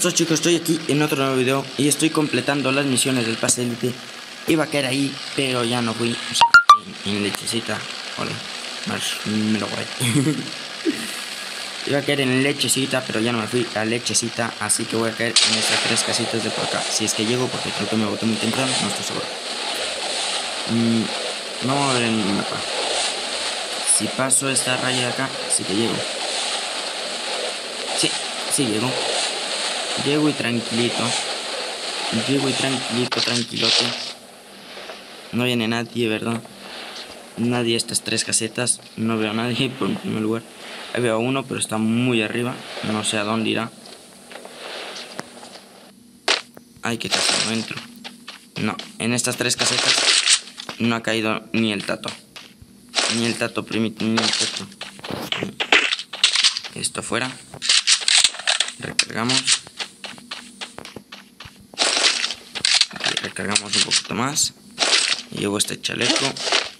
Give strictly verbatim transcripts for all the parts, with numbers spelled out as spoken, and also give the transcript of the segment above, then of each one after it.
todos, chicos, estoy aquí en otro nuevo video y estoy completando las misiones del pase élite. Iba a caer ahí, pero ya no fui. O sea, en, en lechecita. Ole, marshmallow. Iba a caer en lechecita, pero ya no me fui a lechecita. Así que voy a caer en estas tres casitas de por acá. Si es que llego, porque creo que me boté muy temprano, no estoy seguro. Mm, vamos a ver en mi mapa. Si paso esta raya de acá, sí que llego. Sí, sí llego. Llego y tranquilito. Llego y tranquilito, tranquilote. No viene nadie, ¿verdad? Nadie a estas tres casetas. No veo a nadie por primer lugar. Ahí veo a uno, pero está muy arriba. No sé a dónde irá. Ay, que casi no entro. No, en estas tres casetas no ha caído ni el tato. Ni el tato, primito, ni el tato. Esto fuera. Recargamos. Aquí recargamos un poquito más. Llevo este chaleco.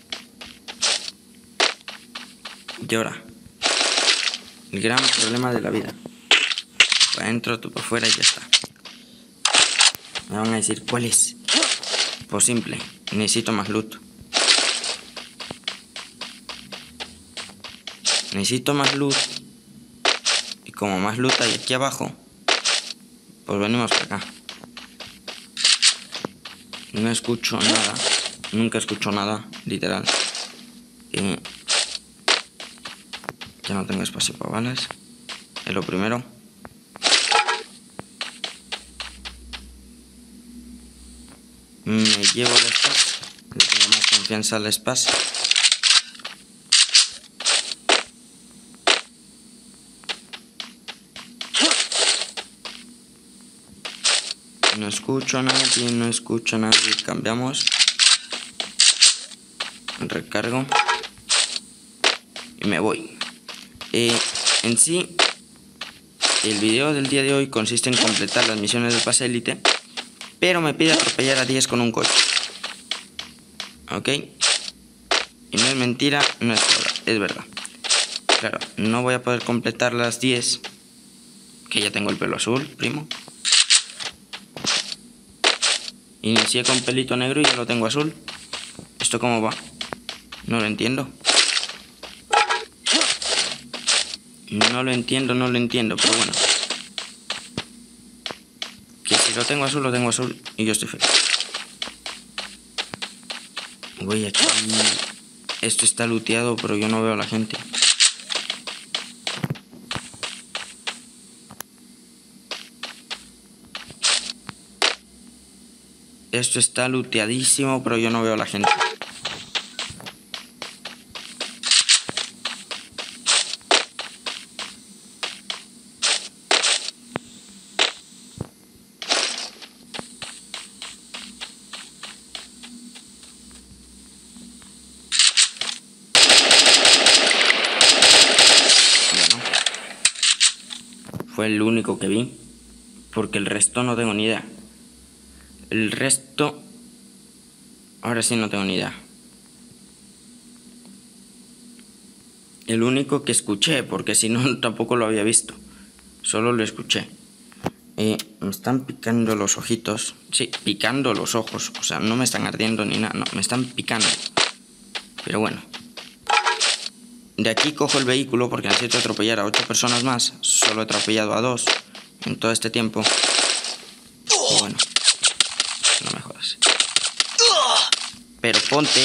Y ahora, el gran problema de la vida. Por adentro, tú por fuera y ya está. Me van a decir, ¿cuál es? Pues simple, necesito más loot. Necesito más loot. Y como más loot hay aquí abajo, pues venimos por acá. No escucho nada. Nunca escucho nada, literal. Y ya no tengo espacio para balas. Es lo primero. Me llevo el Spaz. Le tengo más confianza al Spaz. No escucho a nadie, no escucho a nadie. Cambiamos. Recargo. Y me voy. Eh, en sí, el video del día de hoy consiste en completar las misiones del pase élite. Pero me pide atropellar a diez con un coche. ¿Ok? Y no es mentira, no es verdad, es verdad. Claro, no voy a poder completar las diez. Que ya tengo el pelo azul, primo. Inicié con pelito negro y ya lo tengo azul. ¿Esto cómo va? No lo entiendo. No lo entiendo, no lo entiendo, pero bueno. Que si lo tengo azul, lo tengo azul y yo estoy feliz. Voy aquí. Esto está looteado, pero yo no veo a la gente. Esto está looteadísimo, pero yo no veo a la gente. Bueno, fue el único que vi, porque el resto no tengo ni idea. El resto, ahora sí no tengo ni idea. El único que escuché, porque si no tampoco lo había visto. Solo lo escuché. Eh, me están picando los ojitos. Sí, picando los ojos. O sea, no me están ardiendo ni nada. No, me están picando. Pero bueno. De aquí cojo el vehículo porque necesito atropellar a ocho personas más. Solo he atropellado a dos en todo este tiempo. Y bueno. No me jodas. Pero ponte.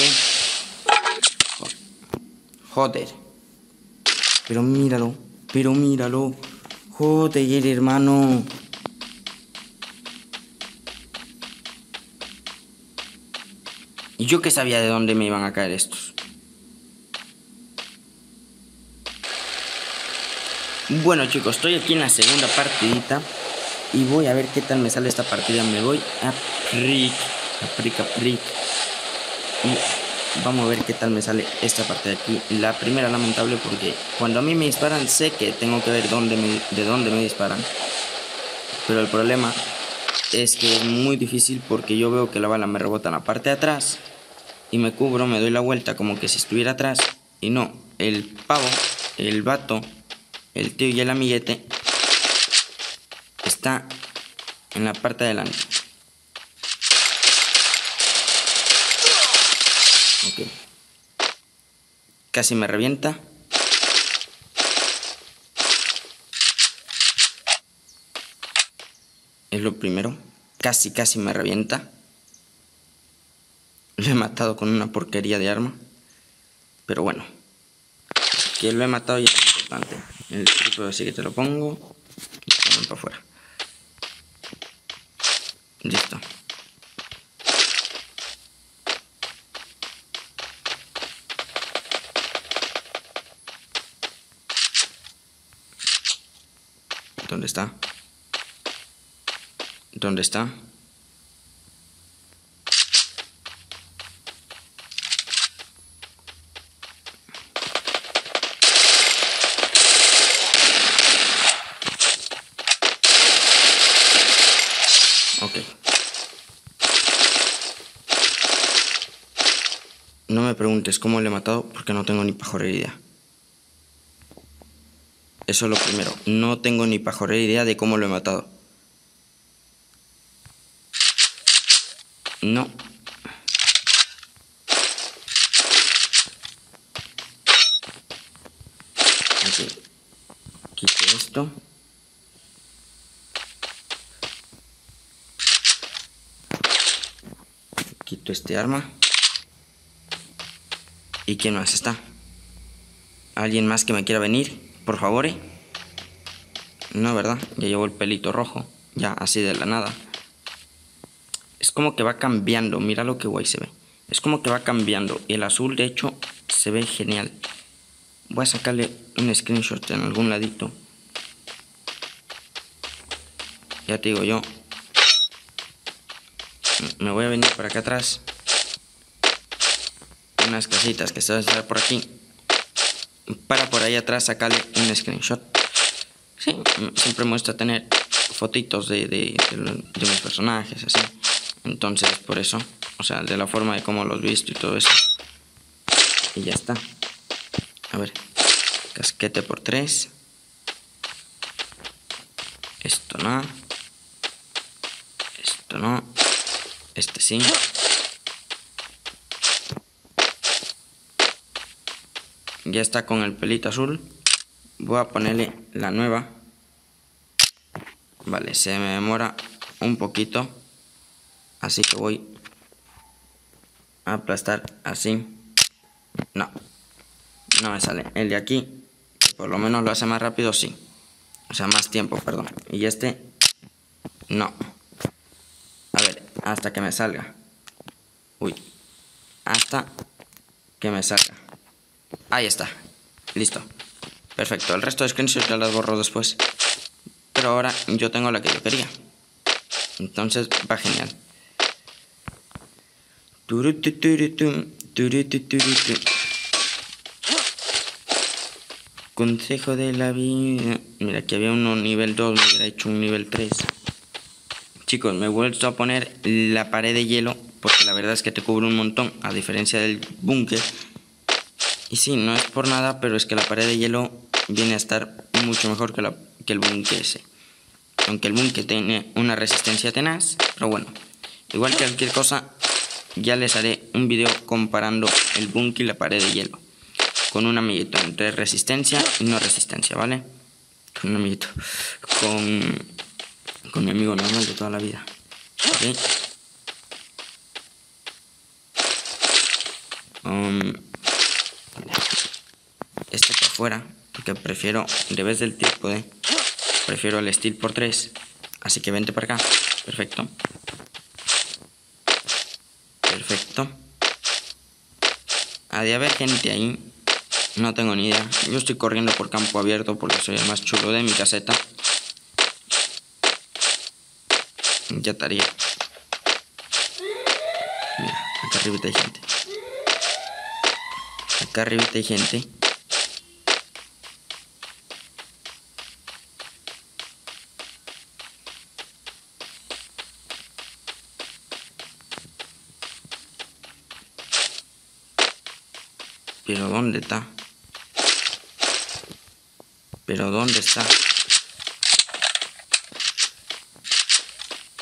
Joder. Pero míralo. Pero míralo. Joder, hermano. ¿Y yo qué sabía de dónde me iban a caer estos? Bueno, chicos, estoy aquí en la segunda partidita. Y voy a ver qué tal me sale esta partida. Me voy a Prick. A Prick, a Prick. Y vamos a ver qué tal me sale esta partida aquí. La primera lamentable porque cuando a mí me disparan sé que tengo que ver dónde me, de dónde me disparan. Pero el problema es que es muy difícil porque yo veo que la bala me rebota en la parte de atrás. Y me cubro, me doy la vuelta como que si estuviera atrás. Y no, el pavo, el vato, el tío y el amiguete está En la parte de adelante. Ok. Casi me revienta. Es lo primero. Casi, casi me revienta. Lo he matado con una porquería de arma. Pero bueno. Que lo he matado ya es importante. El trípode sí que te lo pongo. Y también para afuera. Listo. ¿Dónde está? ¿Dónde está? Ok. No me preguntes cómo le he matado porque no tengo ni pajolera idea. Eso es lo primero. No tengo ni pajolera idea de cómo lo he matado. No. Ok. Quito esto. Quito este arma. ¿Y quién más está? ¿Alguien más que me quiera venir? Por favor, ¿eh? No, ¿verdad? Ya llevo el pelito rojo. Ya, así de la nada. Es como que va cambiando. Mira lo que guay se ve. Es como que va cambiando. Y el azul, de hecho, se ve genial. Voy a sacarle un screenshot en algún ladito. Ya te digo yo. Me voy a venir por acá atrás. Unas casitas que se van a estar por aquí. Para por ahí atrás sacarle un screenshot. Sí, siempre me gusta tener fotitos de, de, de, de mis personajes, así. Entonces, por eso. O sea, de la forma de cómo los he visto y todo eso. Y ya está. A ver. Casquete por tres. Esto no. Esto no. Este sí. Ya está con el pelito azul. Voy a ponerle la nueva. Vale, se me demora un poquito. Así que voy a aplastar así. No. No me sale. El de aquí, que por lo menos lo hace más rápido, sí. O sea, más tiempo, perdón. Y este, no. A ver, hasta que me salga. Uy. Hasta que me salga. Ahí está. Listo. Perfecto. El resto de screenshots ya las borro después. Pero ahora yo tengo la que yo quería. Entonces va genial. Consejo de la vida. Mira, aquí había uno nivel dos. Me hubiera hecho un nivel tres. Chicos, me he vuelto a poner la pared de hielo. Porque la verdad es que te cubre un montón. A diferencia del búnker. Y sí, no es por nada, pero es que la pared de hielo viene a estar mucho mejor que, la, que el búnker ese. Aunque el búnker tiene una resistencia tenaz, pero bueno. Igual que cualquier cosa, ya les haré un video comparando el búnker y la pared de hielo. Con un amiguito, entre resistencia y no resistencia, ¿vale? Con un amiguito. Con, con mi amigo normal de toda la vida. ¿Ok? Um, este para afuera, porque prefiero, de vez del trípode, prefiero el steel por tres. Así que vente para acá. Perfecto. Perfecto. Ha de haber gente ahí. No tengo ni idea. Yo estoy corriendo por campo abierto porque soy el más chulo de mi caseta. Ya estaría. Mira, acá arriba hay gente. Acá arriba hay gente. Pero ¿dónde está? Pero ¿dónde está?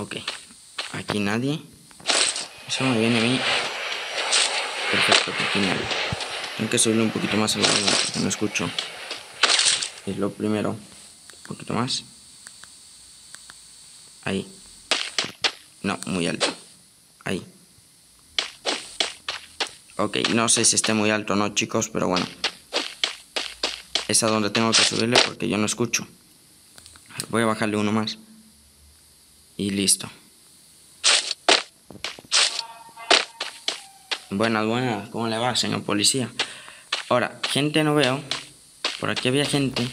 Ok. Aquí nadie. Eso me viene a mí. Perfecto, que aquí nadie. Tengo que subirle un poquito más el volumen porque no escucho. Es lo primero. Un poquito más. Ahí. No, muy alto. Ahí. Ok, no sé si esté muy alto o no, chicos, pero bueno. Es a donde tengo que subirle porque yo no escucho. Voy a bajarle uno más. Y listo. Buenas, buenas. ¿Cómo le va, señor policía? Ahora, gente no veo. Por aquí había gente.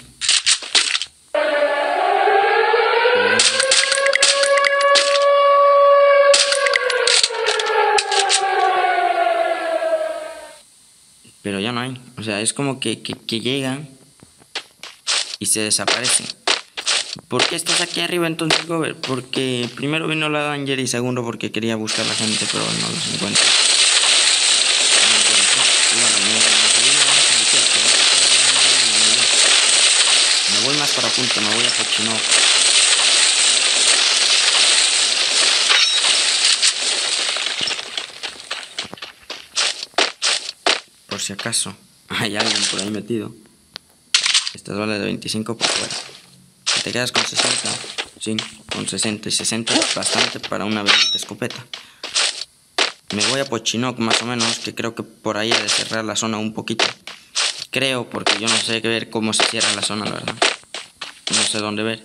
Pero ya no hay. O sea, es como que, que, que llegan y se desaparecen. ¿Por qué estás aquí arriba entonces, Gober? Porque primero vino la Danger y segundo porque quería buscar a la gente, pero no los encuentro. No encuentro. Y bueno, me, me subí una vez a Lutier, pero me voy. Me voy más para punto, me voy a Pochino. Por si acaso hay alguien por ahí metido. Estas vale de veinticinco por fuera. Si te quedas con sesenta, sí, con sesenta y sesenta es bastante para una bendita escopeta. Me voy a Pochinoc más o menos, que creo que por ahí ha de cerrar la zona un poquito. Creo, porque yo no sé ver cómo se cierra la zona, la verdad. No sé dónde ver.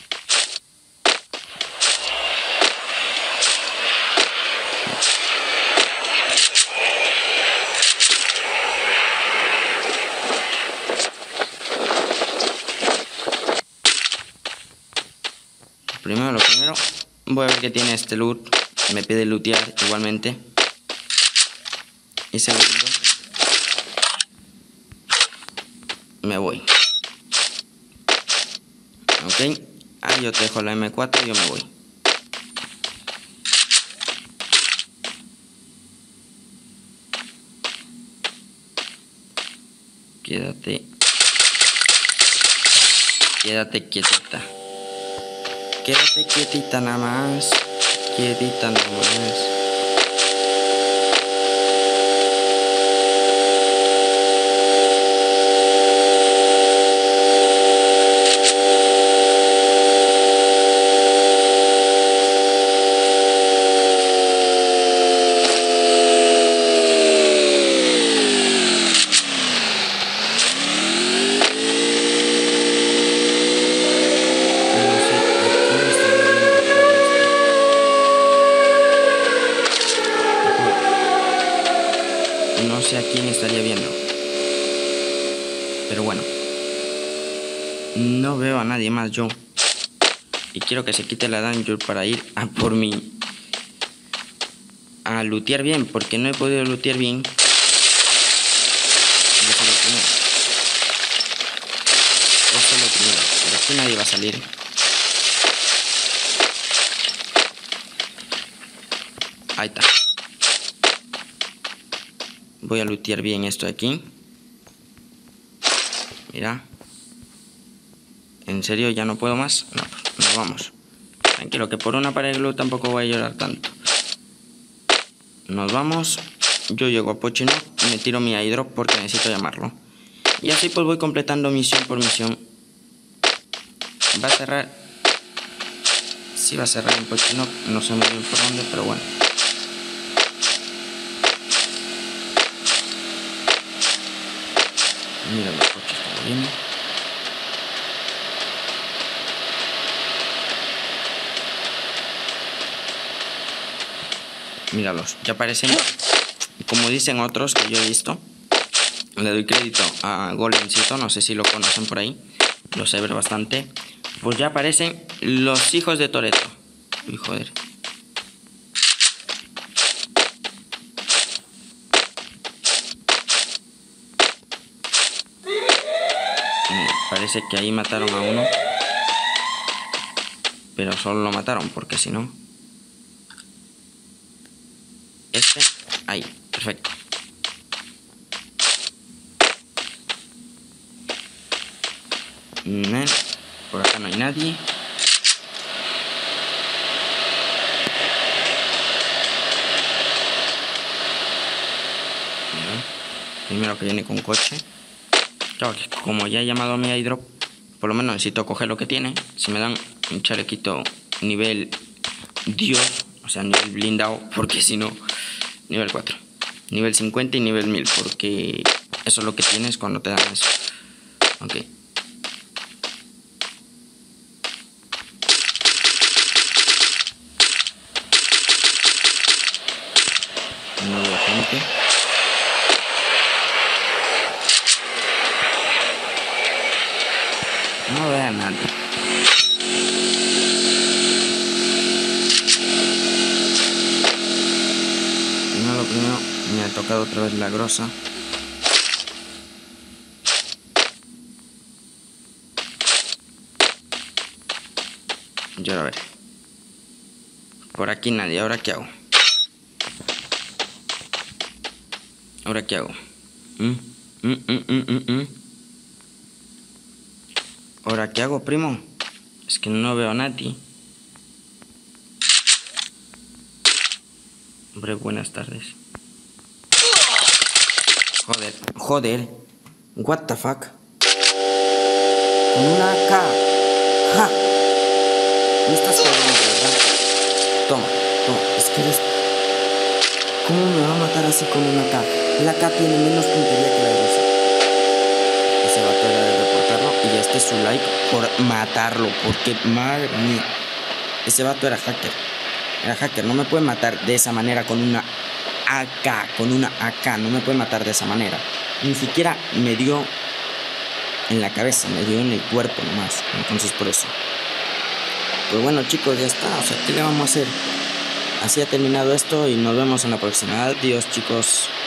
Primero, lo primero, voy a ver qué tiene este loot. Me pide lootear igualmente. Y segundo, me voy. Ok, ahí yo te dejo la eme cuatro y yo me voy. Quédate. Quédate quietita. Quédate quietita nada más. Quietita nada más. No sé a quién estaría viendo. Pero bueno. No veo a nadie más yo. Y quiero que se quite la danger para ir a por mí. A lootear bien. Porque no he podido lootear bien. Eso es lo primero. Eso es lo primero. Pero aquí nadie va a salir. Ahí está. Voy a lootear bien esto de aquí. Mira. ¿En serio ya no puedo más? No, nos vamos. Tranquilo, que por una pared de glue tampoco voy a llorar tanto. Nos vamos. Yo llego a Pochino y me tiro mi airdrop porque necesito llamarlo. Y así pues voy completando misión por misión. Va a cerrar. Sí va a cerrar en Pochino. No sé muy bien por dónde, pero bueno. Mira los coches como vienen. Míralos, ya parecen, como dicen otros que yo he visto. Le doy crédito a Golemcito, no sé si lo conocen por ahí. Lo sé ver bastante. Pues ya aparecen los hijos de Toretto. Uy, joder. Parece que ahí mataron a uno. Pero solo lo mataron, porque si no... Este, ahí, perfecto. Por acá no hay nadie. Primero que viene con coche. Claro que como ya he llamado a mi airdrop, por lo menos necesito coger lo que tiene. Si me dan un chalequito nivel Dios, o sea, nivel blindado, porque si no, nivel cuatro. Nivel cincuenta y nivel mil, porque eso es lo que tienes cuando te dan eso. Ok. No veo gente. No veo a nadie. Primero lo primero, me ha tocado otra vez la grosa. Y ahora a ver. Por aquí nadie, ¿ahora qué hago? ¿Ahora qué hago? ¿Mm? ¿Mm, mm, mm, mm, mm? ¿Ahora qué hago, primo? Es que no veo a nadie. Hombre, buenas tardes. Joder, joder. What the fuck. Con una A K. Ja. No estás jodiendo, ¿verdad? Toma, toma. Es que eres... ¿Cómo me va a matar así con una A K? La A K tiene menos puntería que la grosa. Ese vato era de reportarlo. Y este es su like por matarlo. Porque, madre mía. Ese vato era hacker. Era hacker. No me puede matar de esa manera con una A K. Con una A K. No me puede matar de esa manera. Ni siquiera me dio en la cabeza. Me dio en el cuerpo nomás. Entonces por eso. Pues bueno, chicos, ya está. O sea, ¿qué le vamos a hacer? Así ha terminado esto y nos vemos en la próxima. Adiós, chicos.